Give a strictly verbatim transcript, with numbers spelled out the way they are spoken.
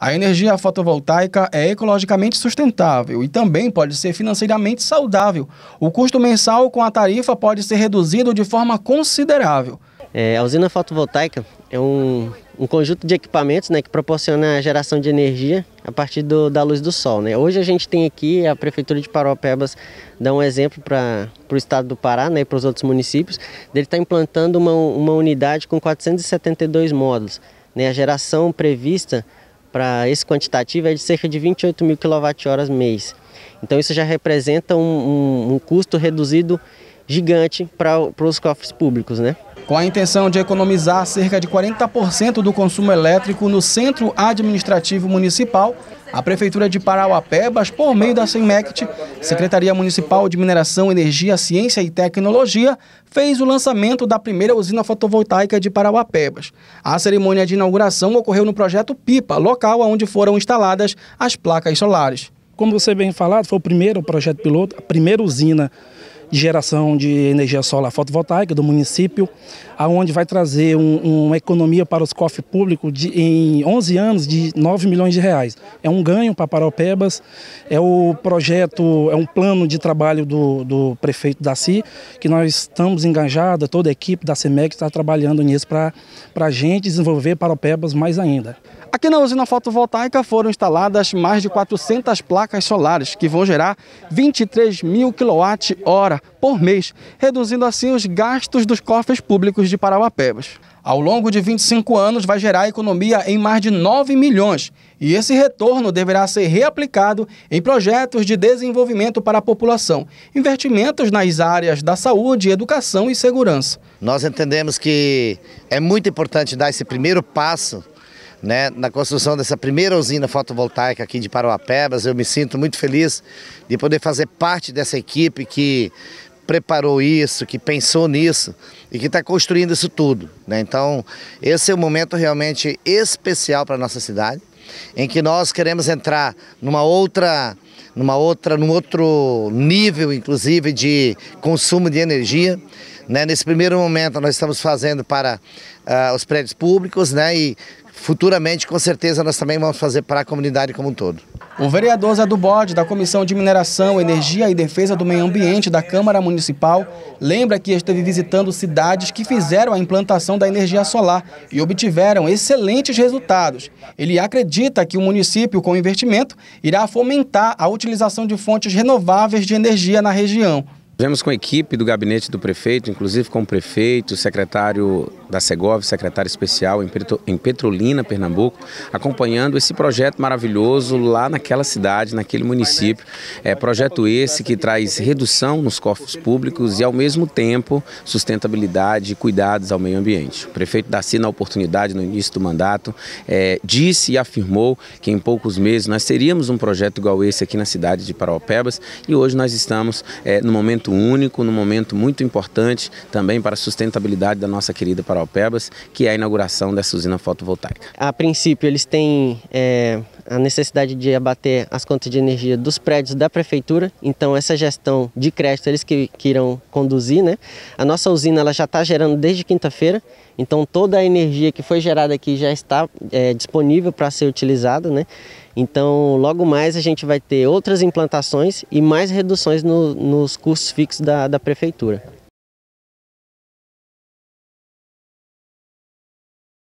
A energia fotovoltaica é ecologicamente sustentável e também pode ser financeiramente saudável. O custo mensal com a tarifa pode ser reduzido de forma considerável. É, a usina fotovoltaica é um, um conjunto de equipamentos, né, que proporciona a geração de energia a partir do, da luz do sol, né? Hoje a gente tem aqui, a Prefeitura de Parauapebas dá um exemplo para o estado do Pará, né, e para os outros municípios, dele estar implantando uma, uma unidade com quatrocentos e setenta e dois módulos. Né? A geração prevista para esse quantitativo é de cerca de vinte e oito mil quilowatt-horas mês. Então isso já representa um, um, um custo reduzido gigante para os cofres públicos, né? Com a intenção de economizar cerca de quarenta por cento do consumo elétrico no Centro Administrativo Municipal, a Prefeitura de Parauapebas, por meio da SEMECT, Secretaria Municipal de Mineração, Energia, Ciência e Tecnologia, fez o lançamento da primeira usina fotovoltaica de Parauapebas. A cerimônia de inauguração ocorreu no projeto PIPA, local onde foram instaladas as placas solares. Como você bem falado, foi o primeiro projeto piloto, a primeira usina de geração de energia solar fotovoltaica do município, aonde vai trazer um, uma economia para os cofres públicos de, em onze anos de nove milhões de reais. É um ganho para Parauapebas, é o projeto, é um plano de trabalho do, do prefeito Daci, que nós estamos engajados, toda a equipe da SEMEC está trabalhando nisso para a gente desenvolver Parauapebas mais ainda. Aqui na usina fotovoltaica foram instaladas mais de quatrocentas placas solares, que vão gerar vinte e três mil quilowatt-hora por mês, reduzindo assim os gastos dos cofres públicos de Parauapebas. Ao longo de vinte e cinco anos vai gerar economia em mais de nove milhões e esse retorno deverá ser reaplicado em projetos de desenvolvimento para a população, investimentos nas áreas da saúde, educação e segurança. Nós entendemos que é muito importante dar esse primeiro passo, né, na construção dessa primeira usina fotovoltaica aqui de Parauapebas. Eu me sinto muito feliz de poder fazer parte dessa equipe que preparou isso, que pensou nisso e que está construindo isso tudo, né? Então, esse é um momento realmente especial para a nossa cidade, em que nós queremos entrar numa outra, numa outra, num outro nível, inclusive, de consumo de energia. Né? Nesse primeiro momento, nós estamos fazendo para uh, os prédios públicos, né? E futuramente, com certeza, nós também vamos fazer para a comunidade como um todo. O vereador Zé do Bode, da Comissão de Mineração, Energia e Defesa do Meio Ambiente da Câmara Municipal, lembra que esteve visitando cidades que fizeram a implantação da energia solar e obtiveram excelentes resultados. Ele acredita que o município, com investimento, irá fomentar a utilização de fontes renováveis de energia na região. Tivemos com a equipe do gabinete do prefeito, inclusive com o prefeito, o secretário da Segov, secretário especial em Petrolina, Pernambuco, acompanhando esse projeto maravilhoso lá naquela cidade, naquele município. É projeto esse que traz redução nos cofres públicos e, ao mesmo tempo, sustentabilidade e cuidados ao meio ambiente. O prefeito Daci, na oportunidade, no início do mandato, é, disse e afirmou que em poucos meses nós teríamos um projeto igual esse aqui na cidade de Parauapebas e hoje nós estamos é, no momento único, num momento muito importante também para a sustentabilidade da nossa querida Parauapebas, que é a inauguração dessa usina fotovoltaica. A princípio, eles têm é, a necessidade de abater as contas de energia dos prédios da prefeitura, então essa gestão de crédito eles que, que irão conduzir, né? A nossa usina ela já está gerando desde quinta-feira, então toda a energia que foi gerada aqui já está é, disponível para ser utilizada, né? Então, logo mais a gente vai ter outras implantações e mais reduções no, nos custos fixos da, da prefeitura.